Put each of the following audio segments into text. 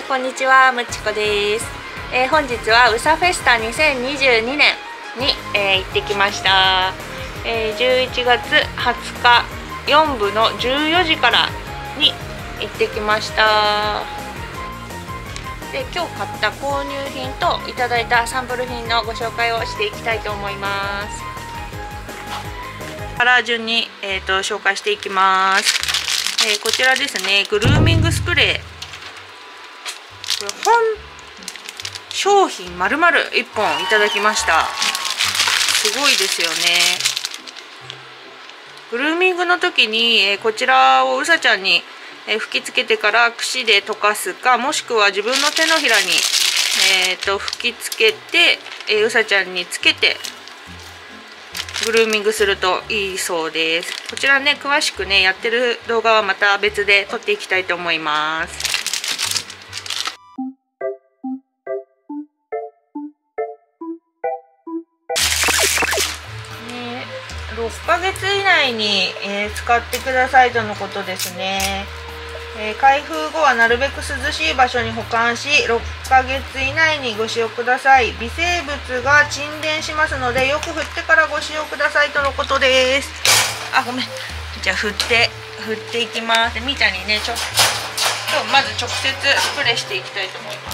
こんにちは、むちこです。本日はうさフェスタ2022年に、行ってきました。11月20日4部の14時からに行ってきました。で、今日買った購入品といただいたサンプル品のご紹介をしていきたいと思います。から順に、紹介していきます。こちらですね、グルーミングスプレー。これ商品丸々1本いただきました。すごいですよね。グルーミングの時に、こちらをうさちゃんに、吹きつけてから櫛で溶かすか、もしくは自分の手のひらに、吹きつけて、うさちゃんにつけてグルーミングするといいそうです。こちらね、詳しくねやってる動画はまた別で撮っていきたいと思います。6ヶ月以内に、使ってくださいとのことですね。開封後はなるべく涼しい場所に保管し、6ヶ月以内にご使用ください。微生物が沈殿しますので、よく振ってからご使用くださいとのことです。あ、ごめん。じゃあ振っていきます。みーちゃんにね、今日まず直接スプレーしていきたいと思います。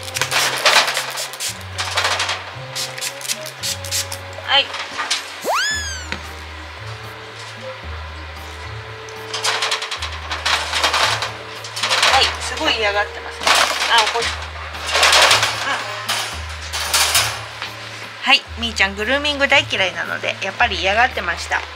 はい。すごい嫌がってますね。はい、みーちゃんグルーミング大嫌いなのでやっぱり嫌がってました。はい、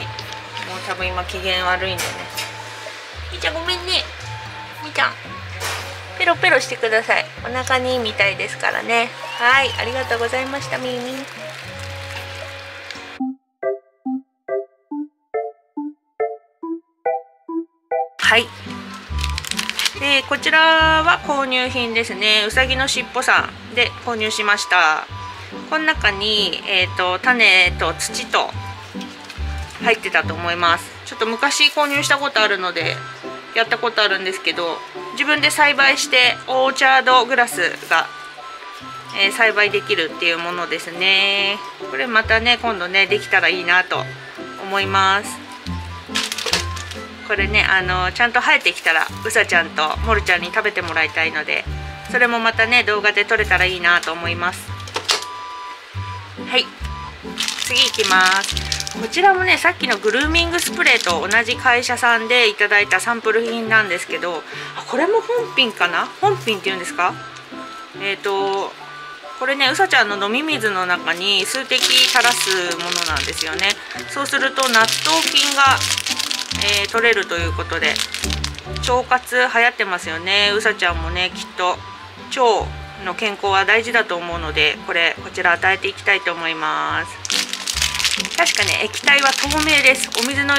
もう多分今機嫌悪いんでね。みーちゃんごめんね。みーちゃんペロペロしてください。お腹にいいみたいですからね。はい、ありがとうございました。みーみー。はい。で、こちらは購入品ですね。うさぎのしっぽさんで購入しました。この中に、種と土と入ってたと思います。ちょっと昔購入したことあるのでやったことあるんですけど、自分で栽培してオーチャードグラスが、栽培できるっていうものですね。これまたね、今度ねできたらいいなと思います。これね、ちゃんと生えてきたらうさちゃんともるちゃんに食べてもらいたいので、それもまたね動画で撮れたらいいなと思います。はい、次いきます。こちらもね、さっきのグルーミングスプレーと同じ会社さんでいただいたサンプル品なんですけど、これも本品かな、本品っていうんですか。これね、うさちゃんの飲み水の中に数滴垂らすものなんですよね。そうすると納豆菌が取れるということで、腸活流行ってますよね。うさちゃんもね、きっと腸の健康は大事だと思うので、こちら与えていきたいと思います。確かね、液体は透明です。お水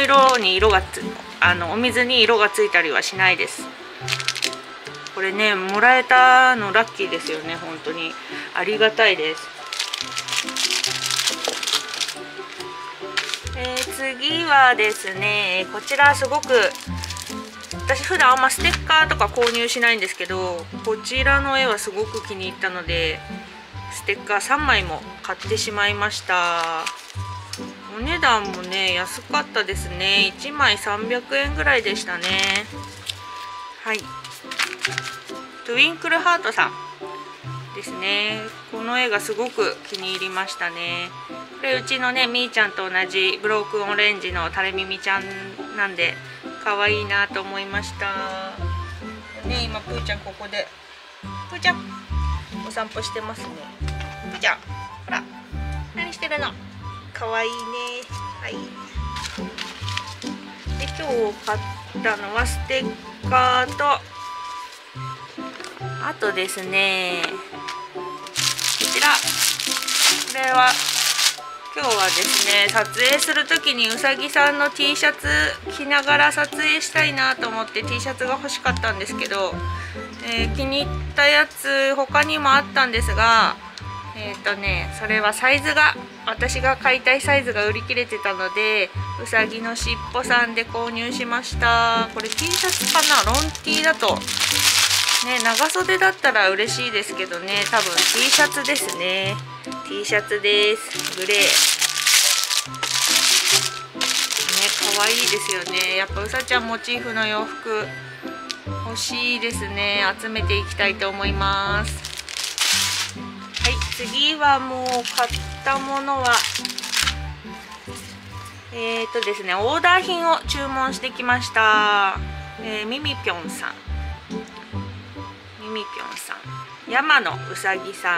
に色がついたりはしないです。これね、もらえたのラッキーですよね。本当にありがたいです。次はですね、こちらすごく私普段あんまステッカーとか購入しないんですけど、こちらの絵はすごく気に入ったのでステッカー3枚も買ってしまいました。お値段もね安かったですね。1枚300円ぐらいでしたね。はい、トゥインクルハートさんですね。この絵がすごく気に入りましたね。これうちのね、みーちゃんと同じブロークンオレンジのタレミミちゃんなんで可愛いなと思いました。ね、今プーちゃんここでプーちゃんお散歩してますね。プーちゃん、ほら何してるの、可愛いね。はい。で、今日買ったのはステッカーと、あとですね、こちら、これは今日はですね、撮影する時にうさぎさんの T シャツ着ながら撮影したいなと思って T シャツが欲しかったんですけど、気に入ったやつ他にもあったんですが、 それはサイズが、私が買いたいサイズが売り切れてたので、うさぎのしっぽさんで購入しました。これ T シャツかな、ロン T だとね、長袖だったら嬉しいですけどね、多分 T シャツですね。 T シャツです。グレーね、可愛いですよね。やっぱうさちゃんモチーフの洋服欲しいですね。集めていきたいと思います。はい、次はもう買ったものはですね、オーダー品を注文してきました。ミミぴょんさん、山のうさぎさん、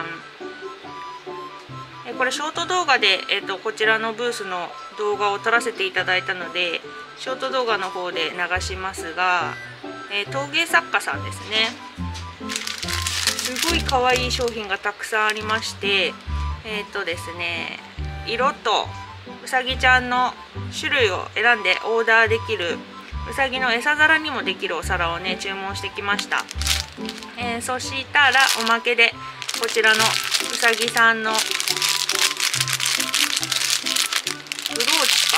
これショート動画で、こちらのブースの動画を撮らせていただいたので、ショート動画の方で流しますが、陶芸作家さんですね。すごい可愛い商品がたくさんありまして、ですね、色とうさぎちゃんの種類を選んでオーダーできる、うさぎの餌皿にもできるお皿をね、注文してきました。そしたらおまけでこちらのうさぎさんのブローチ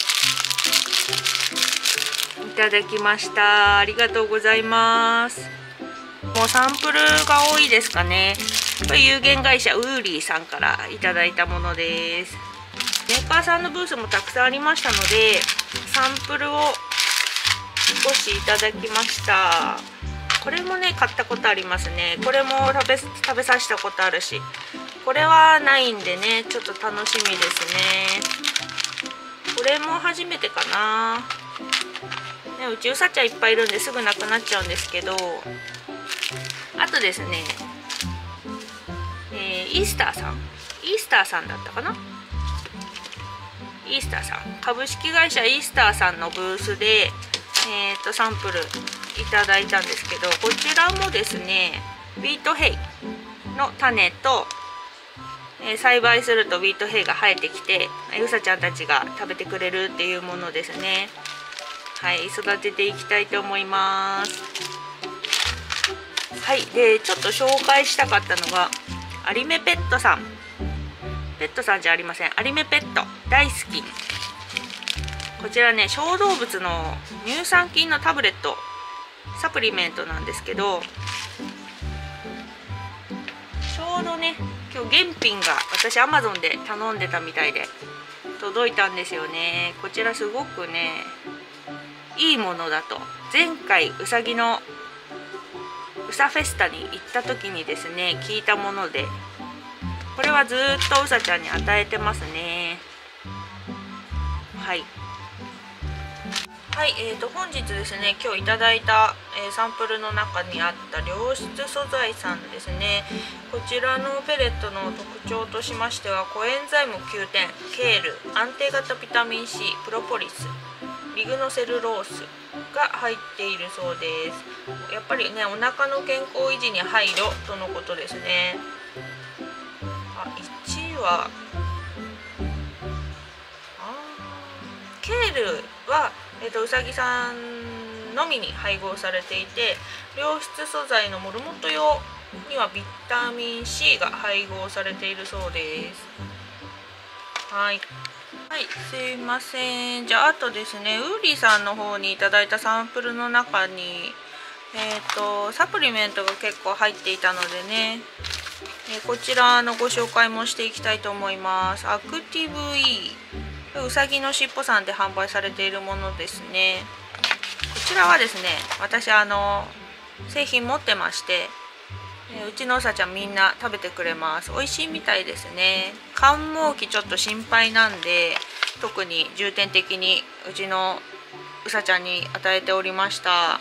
かな、いただきました。ありがとうございます。もうサンプルが多いですかね。これ有限会社ウーリーさんからいただいたものです。メーカーさんのブースもたくさんありましたので、サンプルを少しいただきました。これもね、買ったことありますね。これも食べさせたことあるし、これはないんでね、ちょっと楽しみですね。これも初めてかな、ね、うちうさちゃんいっぱいいるんですぐなくなっちゃうんですけど、あとですね、イースターさんだったかな、イースターさん、株式会社イースターさんのブースで、サンプルいただいたんですけど、こちらもですね、ウィートヘイの種と、栽培するとウィートヘイが生えてきて、うさちゃんたちが食べてくれるっていうものですね。はい、育てていきたいと思います。はい、でちょっと紹介したかったのがアリメペットさん、ペットさんじゃありません、アリメペット大好き。こちらね、小動物の乳酸菌のタブレット、サプリメントなんですけど、ちょうどね、今日原品が私 Amazon で頼んでたみたいで届いたんですよね。こちらすごくね、いいものだと、前回うさぎのうさフェスタに行った時にですね、聞いたもので、これはずっとうさちゃんに与えてますね。はい、はい、本日ですね、今日いただいた、サンプルの中にあった良質素材さんですね。こちらのペレットの特徴としましては、コエンザイム9点、ケール、安定型ビタミン C、プロポリス、リグノセルロースが入っているそうです。やっぱりね、お腹の健康維持に配慮とのことですね。あ、1位はケールは、うさぎさんのみに配合されていて、良質素材のモルモット用にはビタミン C が配合されているそうです。はい、はい、すいません。じゃあ、あとですね、ウーリーさんの方にいただいたサンプルの中にサプリメントが結構入っていたのでね、こちらのご紹介もしていきたいと思います。アクティブ E、うさぎのしっぽさんで販売されているものですね。こちらはですね、私製品持ってまして、うちのうさちゃんみんな食べてくれます。美味しいみたいですね。寒毛期ちょっと心配なんで、特に重点的にうちのうさちゃんに与えておりました。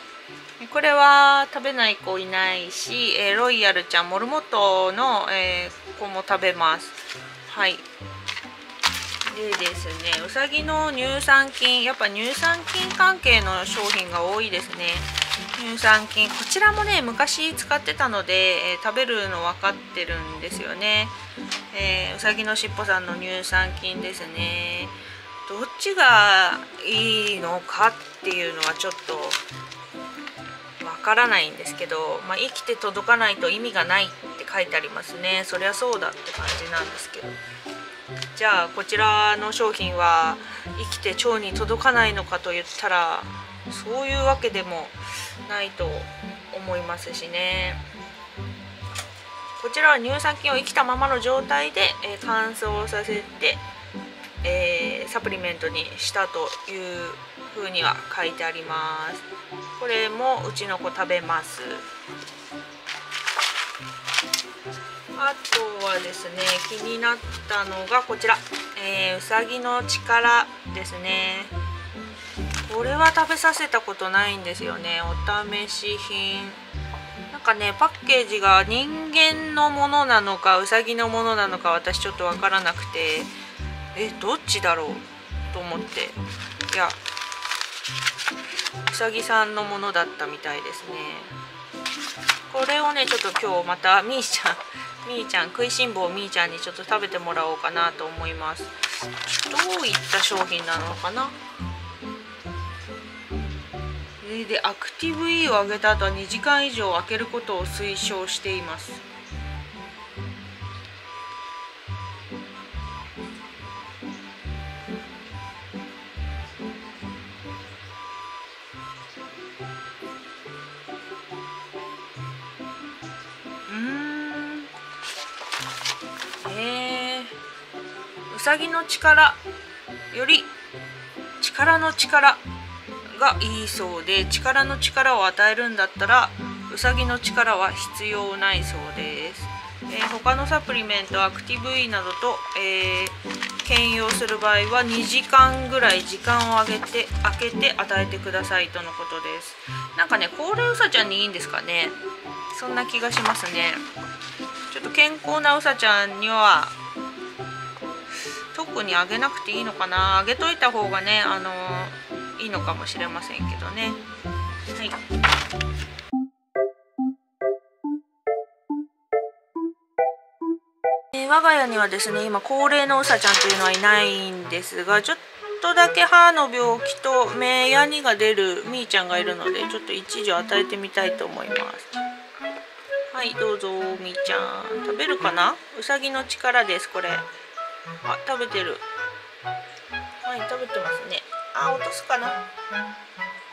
これは食べない子いないし、ロイヤルちゃん、モルモットの、子も食べます。はい。でですね、うさぎの乳酸菌、やっぱ乳酸菌関係の商品が多いですね。乳酸菌、こちらもね、昔使ってたので、食べるの分かってるんですよね。うさぎのしっぽさんの乳酸菌ですね。どっちがいいのかっていうのはちょっとわからないんですけど、生きて届かないと意味がないって書いてありますね。そりゃそうだって感じなんですけど、じゃあこちらの商品は生きて腸に届かないのかと言ったらそういうわけでもないと思いますしね。こちらは乳酸菌を生きたままの状態で、乾燥させて、サプリメントにしたという風には書いてあります。これもうちの子食べます。あとはですね、気になったのがこちら、うさぎの力ですね。これは食べさせたことないんですよね。お試し品なんかね、パッケージが人間のものなのかうさぎのものなのか私ちょっとわからなくて、どっちだろうと思って、いやうさぎさんのものだったみたいですね。これをねちょっと今日またみーちゃん食いしん坊みーちゃんにちょっと食べてもらおうかなと思います。どういった商品なのかな。でアクティブ E を上げた後は2時間以上空けることを推奨しています。うさぎの力より力の力がいいそうで、力の力を与えるんだったらうさぎの力は必要ないそうです。他のサプリメントアクティブ E などと、兼用する場合は2時間ぐらい時間を空けて与えてくださいとのことです。なんかね、高齢うさちゃんにいいんですかね。そんな気がしますね。ちょっと健康なうさちゃんには特にあげなくていいのかな。あげといた方がね、いいのかもしれませんけどね。はい。我が家にはですね、今高齢のうさちゃんというのはいないんですが、ちょっとだけ歯の病気と目やにが出るみーちゃんがいるので、ちょっと一時与えてみたいと思います。はい、どうぞみーちゃん。食べるかな。うさぎの力ですこれ。食べてる。はい、食べてますね。落とすかな。